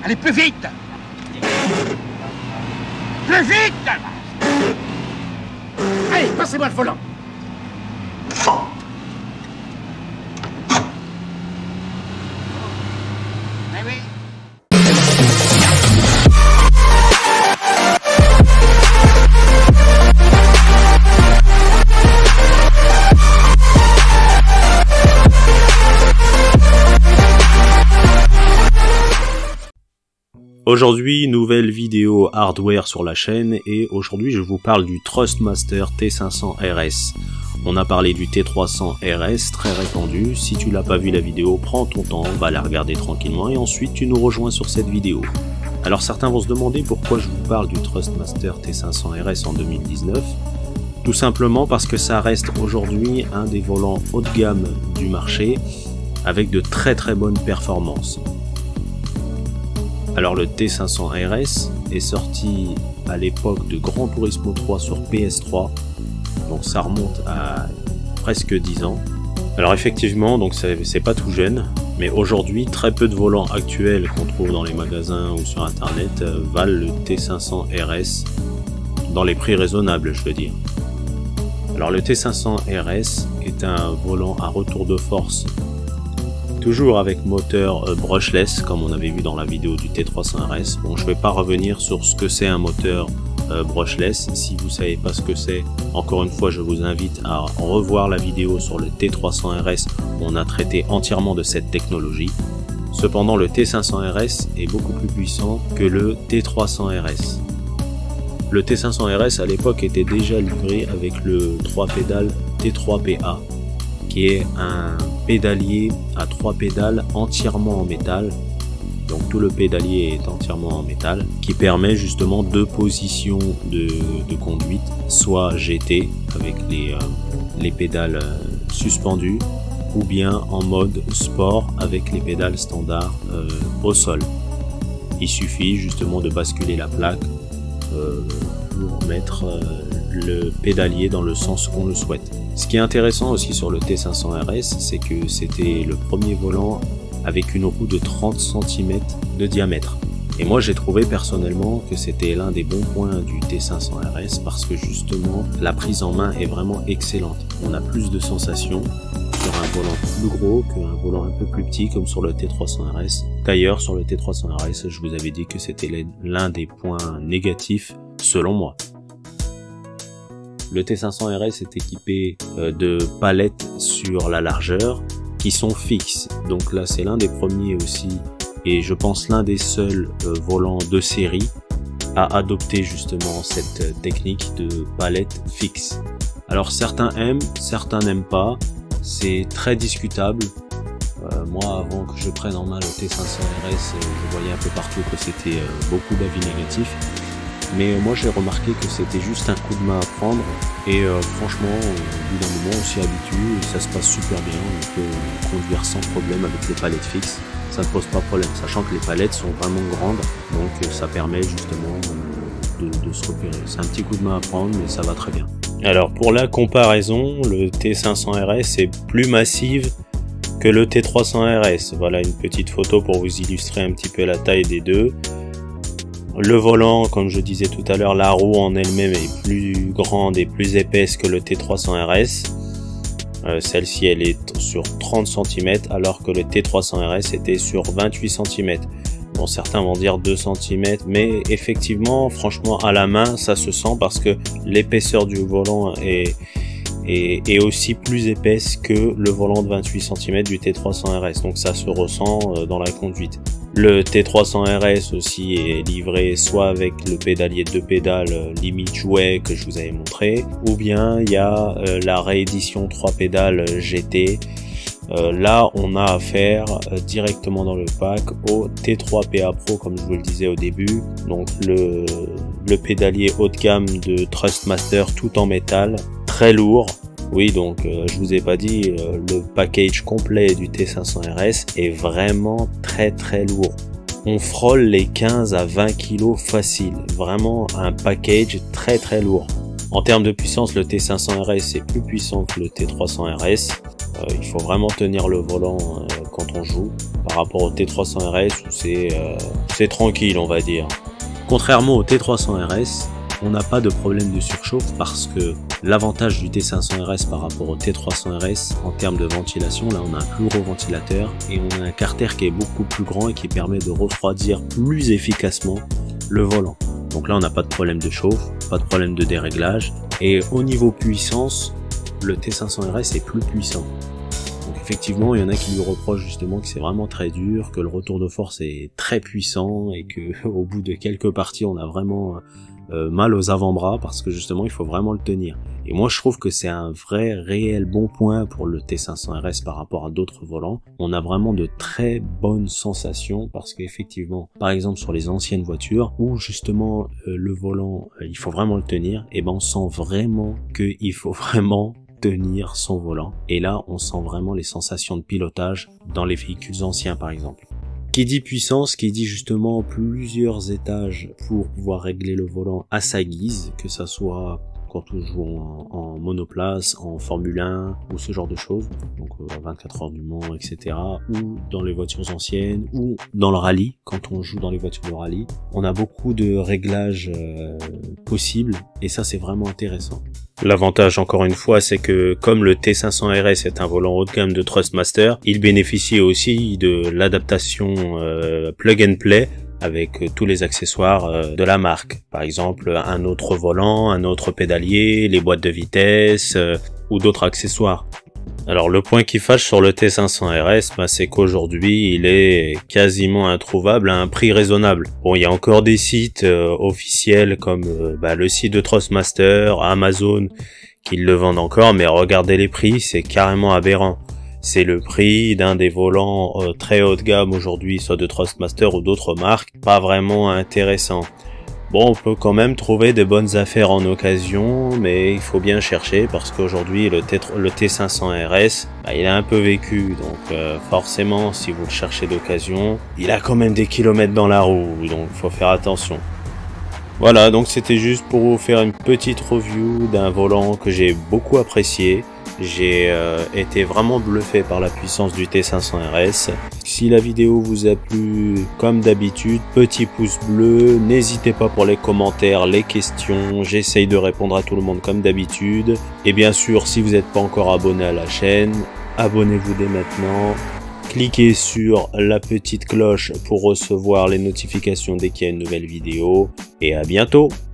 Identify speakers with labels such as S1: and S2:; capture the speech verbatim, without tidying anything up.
S1: Allez, plus vite! Plus vite! Allez, passez-moi le volant! Eh oui.
S2: Aujourd'hui, nouvelle vidéo hardware sur la chaîne et aujourd'hui je vous parle du Thrustmaster T cinq cents R S. On a parlé du T trois cents R S, très répandu. Si tu l'as pas vu la vidéo, prends ton temps, va la regarder tranquillement et ensuite tu nous rejoins sur cette vidéo. Alors certains vont se demander pourquoi je vous parle du Thrustmaster T cinq cents R S en deux mille dix-neuf. Tout simplement parce que ça reste aujourd'hui un des volants haut de gamme du marché avec de très très bonnes performances. Alors le T cinq cents R S est sorti à l'époque de Gran Turismo trois sur P S trois, donc ça remonte à presque dix ans. Alors effectivement, donc c'est pas tout jeune, mais aujourd'hui très peu de volants actuels qu'on trouve dans les magasins ou sur internet euh, valent le T cinq cents R S dans les prix raisonnables, je veux dire. Alors le T cinq cents R S est un volant à retour de force, toujours avec moteur euh, brushless comme on avait vu dans la vidéo du T trois cents R S. Bon, je vais pas revenir sur ce que c'est un moteur euh, brushless. Si vous savez pas ce que c'est, encore une fois je vous invite à revoir la vidéo sur le T trois cents R S où on a traité entièrement de cette technologie. Cependant le T cinq cents R S est beaucoup plus puissant que le T trois cents R S. Le T cinq cents R S à l'époque était déjà livré avec le trois pédales T trois P A, qui est un pédalier à trois pédales entièrement en métal. Donc tout le pédalier est entièrement en métal, qui permet justement deux positions de, de conduite, soit G T avec les, euh, les pédales euh, suspendues, ou bien en mode sport avec les pédales standards euh, au sol. Il suffit justement de basculer la plaque euh, pour mettre euh, le pédalier dans le sens qu'on le souhaite. Ce qui est intéressant aussi sur le T cinq cents R S, c'est que c'était le premier volant avec une roue de trente centimètres de diamètre. Et moi j'ai trouvé personnellement que c'était l'un des bons points du T cinq cents R S parce que justement la prise en main est vraiment excellente. On a plus de sensations sur un volant plus gros qu'un volant un peu plus petit comme sur le T trois cents R S. D'ailleurs sur le T trois cents R S, je vous avais dit que c'était l'un des points négatifs selon moi. Le T cinq cents R S est équipé de palettes sur la largeur qui sont fixes. Donc là c'est l'un des premiers aussi et je pense l'un des seuls volants de série à adopter justement cette technique de palette fixe. Alors certains aiment, certains n'aiment pas. C'est très discutable. Euh, moi avant que je prenne en main le T cinq cents R S, je voyais un peu partout que c'était beaucoup d'avis négatifs. Mais moi j'ai remarqué que c'était juste un coup de main à prendre et euh, franchement au bout d'un moment on s'y habitue et ça se passe super bien, on peut conduire sans problème avec les palettes fixes, ça ne pose pas de problème, sachant que les palettes sont vraiment grandes, donc euh, ça permet justement euh, de, de se repérer. C'est un petit coup de main à prendre mais ça va très bien. Alors pour la comparaison, le T cinq cents R S est plus massive que le T trois cents R S. Voilà une petite photo pour vous illustrer un petit peu la taille des deux. Le volant, comme je disais tout à l'heure, la roue en elle-même est plus grande et plus épaisse que le T trois cents R S. Euh, Celle-ci, elle est sur trente centimètres, alors que le T trois cents R S était sur vingt-huit centimètres. Bon, certains vont dire deux centimètres, mais effectivement, franchement, à la main, ça se sent parce que l'épaisseur du volant est, est, est aussi plus épaisse que le volant de vingt-huit centimètres du T trois cents R S. Donc ça se ressent dans la conduite. Le T trois cents R S aussi est livré soit avec le pédalier de deux pédales limite jouet que je vous avais montré, ou bien il y a euh, la réédition trois pédales G T. Euh, là on a affaire euh, directement dans le pack au T trois P A Pro comme je vous le disais au début, donc le, le pédalier haut de gamme de Thrustmaster tout en métal, très lourd. Oui, donc euh, je vous ai pas dit, euh, le package complet du T cinq cents R S est vraiment très très lourd. On frôle les quinze à vingt kilos facile, vraiment un package très très lourd. En termes de puissance, le T cinq cents R S est plus puissant que le T trois cents R S. Euh, il faut vraiment tenir le volant euh, quand on joue par rapport au T trois cents R S où c'est euh, c'est tranquille, on va dire. Contrairement au T trois cents R S, on n'a pas de problème de surchauffe parce que l'avantage du T cinq cents R S par rapport au T trois cents R S en termes de ventilation, là on a un plus gros ventilateur et on a un carter qui est beaucoup plus grand et qui permet de refroidir plus efficacement le volant. Donc là on n'a pas de problème de chauffe, pas de problème de déréglage, et au niveau puissance, le T cinq cents R S est plus puissant. Donc effectivement il y en a qui lui reprochent justement que c'est vraiment très dur, que le retour de force est très puissant et que au bout de quelques parties on a vraiment euh, mal aux avant-bras parce que justement il faut vraiment le tenir. Et moi je trouve que c'est un vrai réel bon point pour le T cinq cents R S par rapport à d'autres volants. On a vraiment de très bonnes sensations parce qu'effectivement, par exemple sur les anciennes voitures où justement euh, le volant euh, il faut vraiment le tenir, et ben on sent vraiment qu'il faut vraiment tenir son volant. Et là on sent vraiment les sensations de pilotage dans les véhicules anciens par exemple. Qui dit puissance, qui dit justement plusieurs étages pour pouvoir régler le volant à sa guise, que ça soit quand on joue en, en monoplace, en Formule un ou ce genre de choses, donc euh, vingt-quatre heures du Mans, et cetera, ou dans les voitures anciennes, ou dans le rallye, quand on joue dans les voitures de rallye. On a beaucoup de réglages euh, possibles, et ça c'est vraiment intéressant. L'avantage encore une fois, c'est que comme le T cinq cents R S est un volant haut de gamme de Thrustmaster, il bénéficie aussi de l'adaptation euh, plug and play avec tous les accessoires euh, de la marque. Par exemple, un autre volant, un autre pédalier, les boîtes de vitesse euh, ou d'autres accessoires. Alors le point qui fâche sur le T cinq cents R S, bah, c'est qu'aujourd'hui il est quasiment introuvable à un prix raisonnable. Bon, il y a encore des sites euh, officiels comme euh, bah, le site de Thrustmaster, Amazon, qui le vendent encore, mais regardez les prix, c'est carrément aberrant. C'est le prix d'un des volants euh, très haut de gamme aujourd'hui, soit de Thrustmaster ou d'autres marques, pas vraiment intéressant. Bon, on peut quand même trouver des bonnes affaires en occasion, mais il faut bien chercher parce qu'aujourd'hui le, le T cinq cents R S, bah, il a un peu vécu, donc euh, forcément si vous le cherchez d'occasion, il a quand même des kilomètres dans la roue, donc faut faire attention. Voilà, donc c'était juste pour vous faire une petite review d'un volant que j'ai beaucoup apprécié. J'ai euh, été vraiment bluffé par la puissance du T cinq cents R S. Si la vidéo vous a plu, comme d'habitude, petit pouce bleu, n'hésitez pas pour les commentaires, les questions, j'essaye de répondre à tout le monde comme d'habitude. Et bien sûr, si vous n'êtes pas encore abonné à la chaîne, abonnez-vous dès maintenant. Cliquez sur la petite cloche pour recevoir les notifications dès qu'il y a une nouvelle vidéo. Et à bientôt!